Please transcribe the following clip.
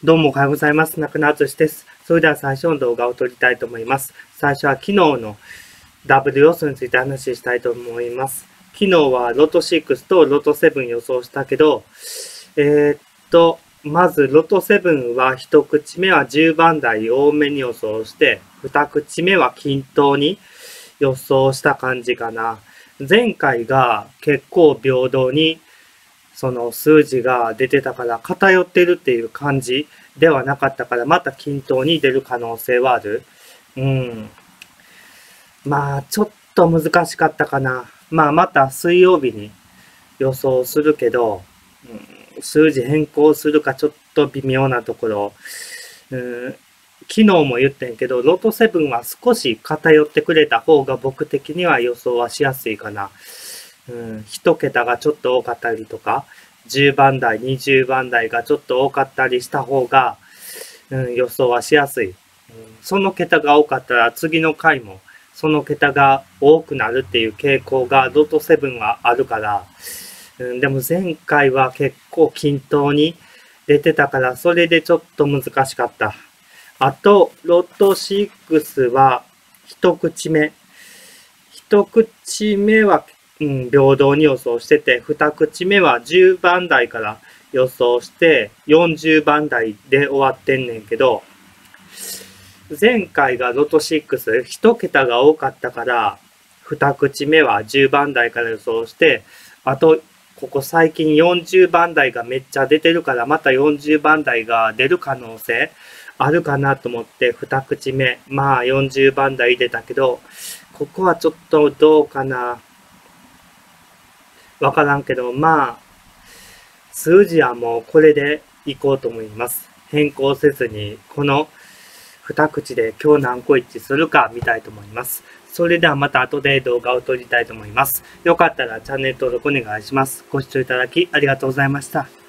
どうもおはようございます。中野敦です。それでは最初の動画を撮りたいと思います。最初は昨日のダブル予想について話したいと思います。昨日はロト6とロト7予想したけど、まずロト7は一口目は10番台多めに予想して、二口目は均等に予想した感じかな。前回が結構平等にその数字が出てたから偏ってるっていう感じではなかったからまた均等に出る可能性はある。まあちょっと難しかったかな。また水曜日に予想するけど、数字変更するかちょっと微妙なところ。昨日も言ってんけど、ロト7は少し偏ってくれた方が僕的には予想はしやすいかな。一桁がちょっと多かったりとか、10番台、20番台がちょっと多かったりした方が、予想はしやすい。その桁が多かったら次の回もその桁が多くなるっていう傾向がロト7はあるから、でも前回は結構均等に出てたからそれでちょっと難しかった。あと、ロト6は一口目。一口目は平等に予想してて、二口目は10番台から予想して、40番台で終わってんねんけど、前回がロト6、一桁が多かったから、二口目は10番台から予想して、あと、ここ最近40番台がめっちゃ出てるから、また40番台が出る可能性あるかなと思って、二口目、40番台入れたけど、ここはちょっとどうかな。わからんけど、数字はもうこれでいこうと思います。変更せずに、この二口で今日何個一致するか見たいと思います。それではまた後で動画を撮りたいと思います。よかったらチャンネル登録お願いします。ご視聴いただきありがとうございました。